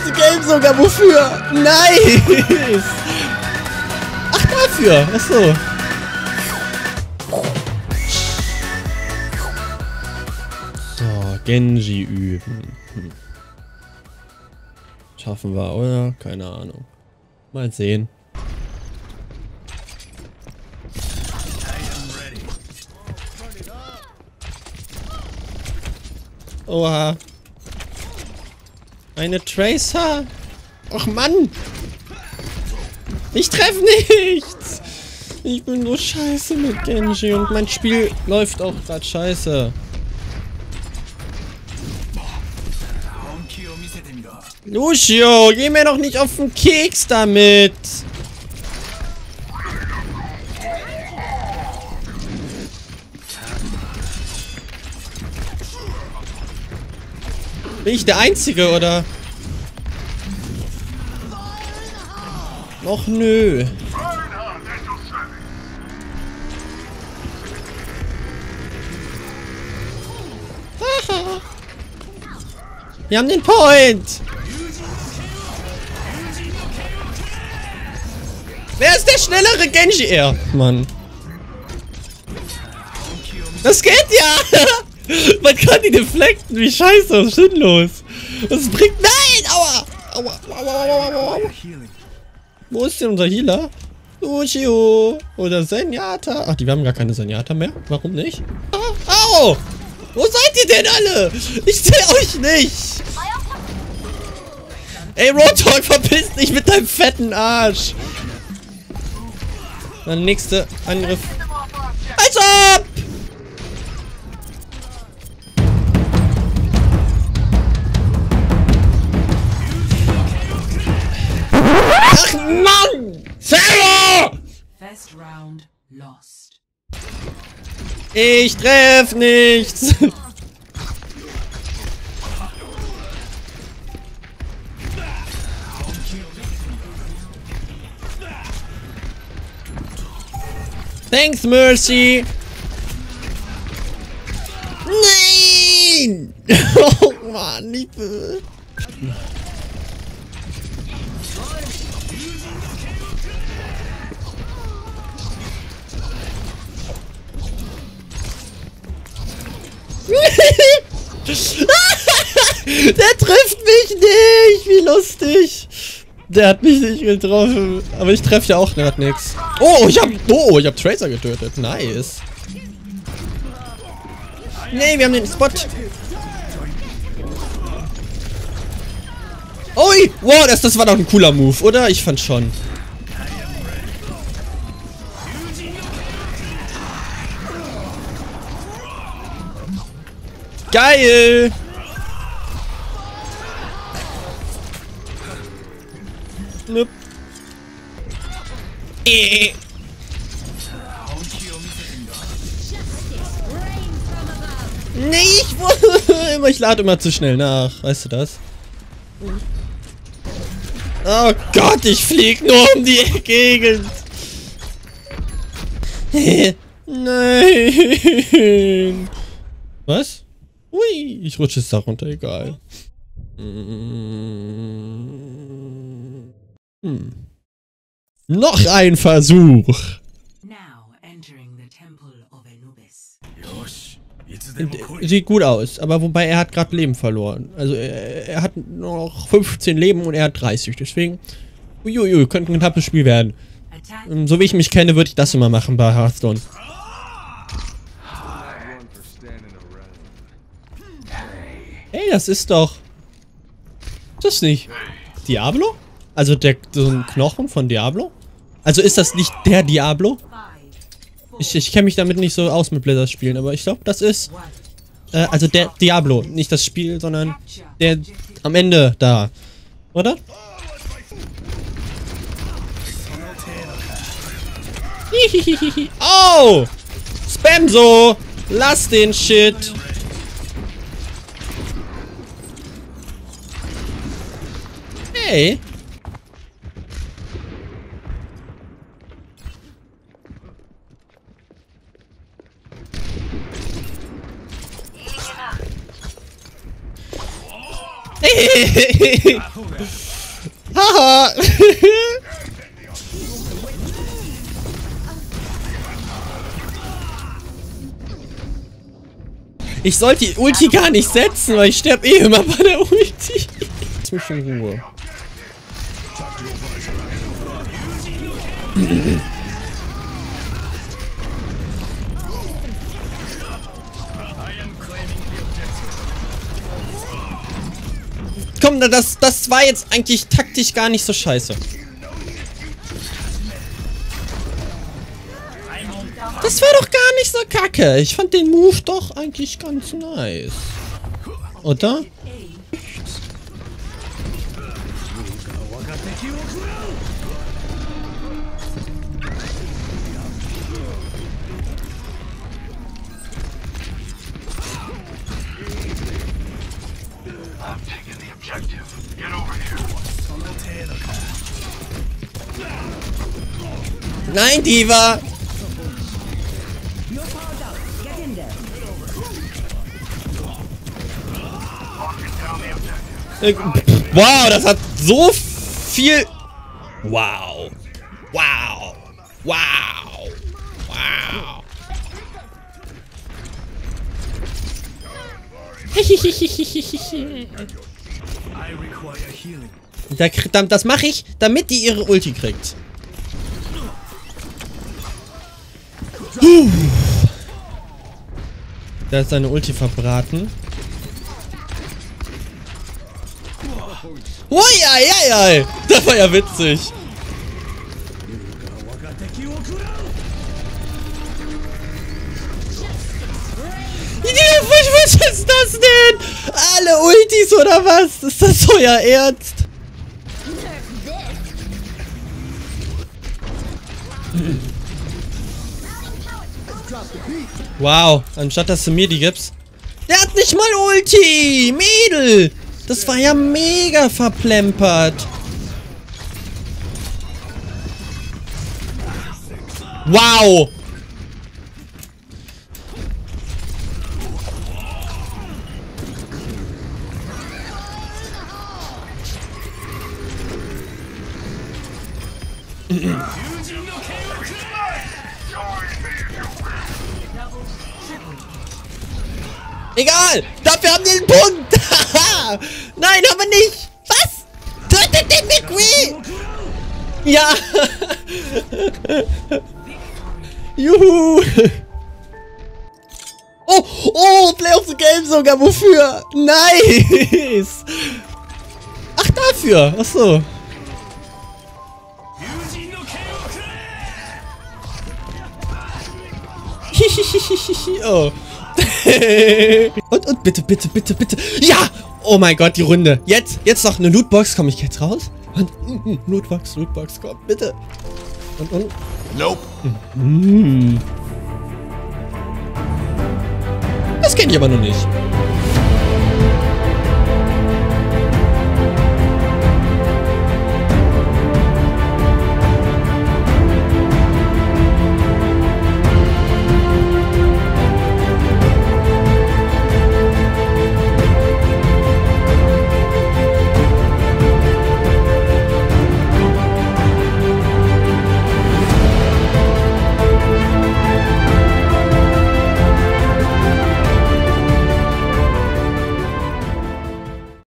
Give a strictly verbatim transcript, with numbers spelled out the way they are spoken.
beste Game sogar. Wofür? Nice. Ach, dafür. Achso. So, Genji üben. Hm. Schaffen wir, oder? Keine Ahnung. Mal sehen. Oha. Eine Tracer? Och Mann! Ich treffe nichts! Ich bin nur scheiße mit Genji und mein Spiel läuft auch gerade scheiße. Lucio, geh mir doch nicht auf den Keks damit! Bin ich der Einzige, oder? Och nö. Wir haben den Point! Wer ist der schnellere Genji? Er. Mann. Das geht ja! Man kann die deflekten. Wie scheiße, was ist denn los? Das bringt... Nein! Aua! Aua! Aua! Aua! Aua! Aua. Wo ist denn unser Healer? Lucio! Oder Zenyatta? Ach, die haben gar keine Zenyatta mehr. Warum nicht? Ah, au! Wo seid ihr denn alle? Ich sehe euch nicht! Ey, Roadhog, verpiss dich mit deinem fetten Arsch! Dann nächste Angriff. Als ob! Ach Mann! Sarah! Ich treff nichts! Thanks, Mercy! Nein! Oh Mann, ich will... Der trifft mich nicht! Wie lustig! Der hat mich nicht getroffen. Aber ich treffe ja auch gerade nichts. Oh, ich hab. Oh, ich hab Tracer getötet. Nice. Nee, wir haben den Spot. Ui! Wow, das, das war doch ein cooler Move, oder? Ich fand schon. Geil! Nup. Äh. Nee, ich wollte... Ich lade immer zu schnell nach. Weißt du das? Oh Gott, ich flieg nur um die Gegend. Nein. Was? Ui, ich rutsche es da runter, egal. Hm. Noch ein Versuch. Sieht gut aus, aber wobei er hat gerade Leben verloren. Also er, er hat noch fünfzehn Leben und er hat dreißig. Deswegen, uiuiui, könnte ein knappes Spiel werden. So wie ich mich kenne, würde ich das immer machen bei Hearthstone. Hey, das ist doch... Das ist nicht... Diablo? Also der so ein Knochen von Diablo? Also ist das nicht der Diablo? Ich, ich kenne mich damit nicht so aus mit Blizzard spielen, aber ich glaube, das ist... Äh, also der Diablo. Nicht das Spiel, sondern der am Ende da. Oder? Hihihihi. Oh! Spam so! Lass den Shit! Hey! Haha. Ich sollte die Ulti gar nicht setzen, weil ich sterbe eh immer bei der Ulti. Lass mich in Ruhe. Komm, das, das war jetzt eigentlich taktisch gar nicht so scheiße. Das war doch gar nicht so kacke. Ich fand den Move doch eigentlich ganz nice. Oder? Nein, Diva! Wow, das hat so viel... Wow. Wow. Wow. Wow. Da, das mache ich, damit die ihre Ulti kriegt. Da ist seine Ulti verbraten. Oh ja, ja, ja. Das war ja witzig. Was ist das denn? Alle Ultis oder was? Ist das so euer Ernst? Wow, anstatt dass du mir die gibst. Der hat nicht mal Ulti! Mädel! Das war ja mega verplempert. Wow! Egal! Dafür haben wir den Punkt! Nein, haben wir nicht! Was? Tötet den McQueen! Ja! Juhu! Oh! Oh! Play of the Game sogar! Wofür? Nice! Ach, dafür! Ach so. Oh. und, und bitte, bitte, bitte, bitte. Ja! Oh mein Gott, die Runde. Jetzt, jetzt noch eine Lootbox. Komme ich jetzt raus? Und, mm, mm, Lootbox, Lootbox, komm, bitte. Und, und. Nope. Mm. Das kenne ich aber noch nicht.